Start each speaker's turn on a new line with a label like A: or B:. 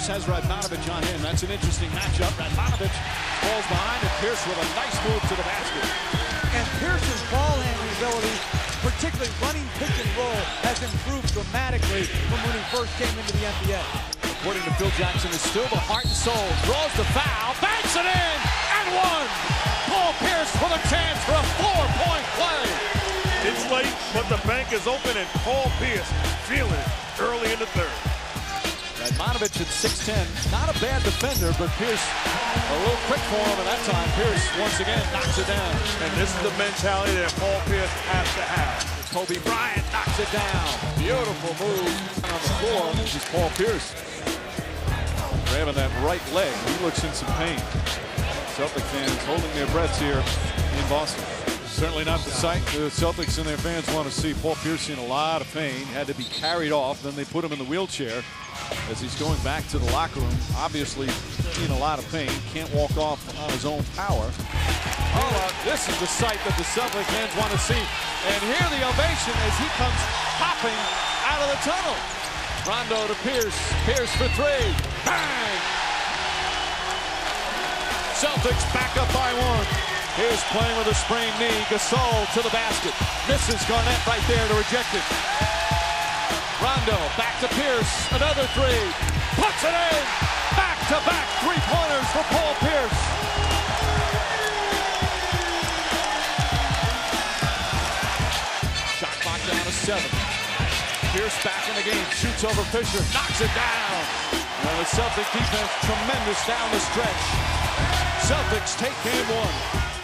A: Pierce has Radmanovich on him. That's an interesting matchup. Radmanovich falls behind, and Pierce with a nice move to the basket.
B: And Pierce's ball handling ability, particularly running pick and roll, has improved dramatically from when he first came into the NBA.
A: According to Phil Jackson, is still the heart and soul. Draws the foul, banks it in, and one. Paul Pierce with a chance for a 4-point play.
C: It's late, but the bank is open, and Paul Pierce feeling it early in the third.
A: Radmanovich at 6'10", not a bad defender, but Pierce a little quick for him, and that time Pierce once again knocks it down.
C: And this is the mentality that Paul Pierce has to have.
A: Kobe Bryant knocks it down. Beautiful move on the floor. This is Paul Pierce grabbing that right leg. He looks in some pain. Celtic fans holding their breaths here in Boston. Certainly not the sight the Celtics and their fans want to see. Paul Pierce in a lot of pain, had to be carried off. Then they put him in the wheelchair as he's going back to the locker room. Obviously in a lot of pain, can't walk off on his own power. This is the sight that the Celtic fans want to see. And hear the ovation as he comes hopping out of the tunnel. Rondo to Pierce. Pierce for three. Bang! Celtics back up by one. Here's playing with a sprained knee. Gasol to the basket. Misses. Garnett right there to reject it. Rondo back to Pierce. Another three. Puts it in. Back-to-back three-pointers for Paul Pierce. Shot clock down to 7. Pierce back in the game. Shoots over Fisher. Knocks it down. And the Celtic defense tremendous down the stretch. Celtics take game one.